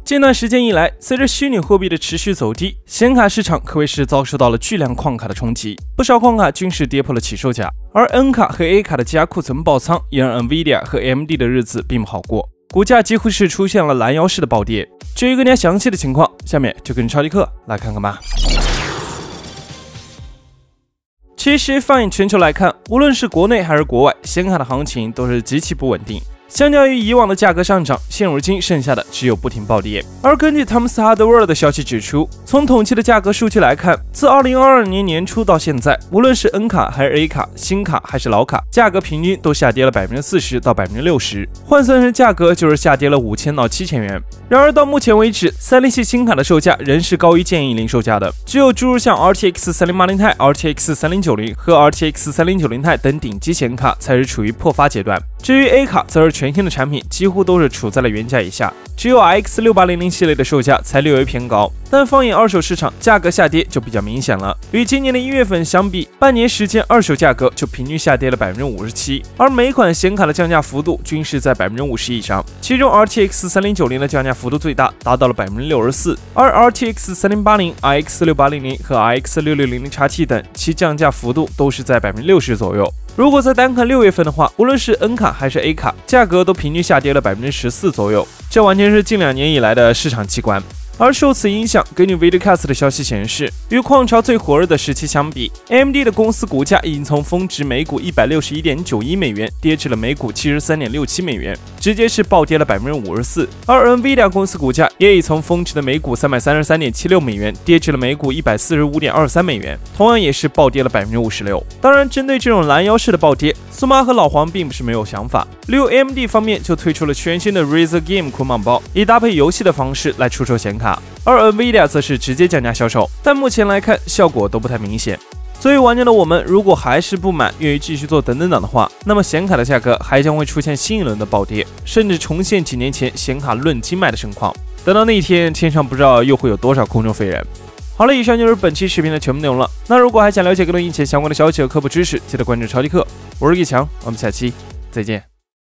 近段时间以来，随着虚拟货币的持续走低，显卡市场可谓是遭受到了巨量矿卡的冲击，不少矿卡均是跌破了起售价，而 N 卡和 A 卡的加库存爆仓，也让 NVIDIA 和 AMD 的日子并不好过，股价几乎是出现了拦腰式的暴跌。至于更加详细的情况，下面就跟着超级客来看看吧。其实放眼全球来看，无论是国内还是国外，显卡的行情都是极其不稳定。相较于以往的价格上涨，现如今剩下的只有不停暴跌。而根据 Thomson Hardware 的消息指出，从统计的价格数据来看，自2022年年初到现在，无论是 N 卡还是 A 卡，新卡还是老卡，价格平均都下跌了40%到60%，换算成价格就是下跌了5000到7000元。然而到目前为止，30系新卡的售价仍是高于建议零售价的，只有诸如像 RTX 3080 Ti、RTX 3090和 RTX 3090 Ti 等顶级显卡才是处于破发阶段。至于 A 卡，则是全新的产品几乎都是处在了原价以下，只有 RX 6800系列的售价才略微偏高。但放眼二手市场，价格下跌就比较明显了。与今年的1月份相比，半年时间二手价格就平均下跌了57%，而每款显卡的降价幅度均是在50%以上，其中 RTX 3090的降价幅度最大，达到了64%，而 RTX 3080、RX 6800和 RX 6600XT 等其降价幅度都是在60%左右。如果再单看6月份的话，无论是 N 卡还是 A 卡，价格都平均下跌了14%左右，这完全是近2年以来的市场奇观。而受此影响，根据 Videocast 的消息显示，与矿潮最火热的时期相比， AMD 的公司股价已经从峰值每股161.91美元跌至了每股73.67美元，直接是暴跌了54%。而 NVIDIA 公司股价也已从峰值的每股333.76美元跌至了每股145.23美元，同样也是暴跌了56%。当然，针对这种拦腰式的暴跌，苏妈和老黄并不是没有想法，例如 AMD 方面就推出了全新的 Razer Game 捆绑包，以搭配游戏的方式来出售显卡，而 NVIDIA 则是直接降价销售，但目前来看效果都不太明显。作为玩家的我们，如果还是不满，愿意继续做等等党的话，那么显卡的价格还将会出现新一轮的暴跌，甚至重现几年前显卡论斤卖的盛况。等到那一天，天上不知道又会有多少空中飞人。好了，以上就是本期视频的全部内容了。那如果还想了解更多硬件相关的消息和科普知识，记得关注超级课，我是易强，我们下期再见。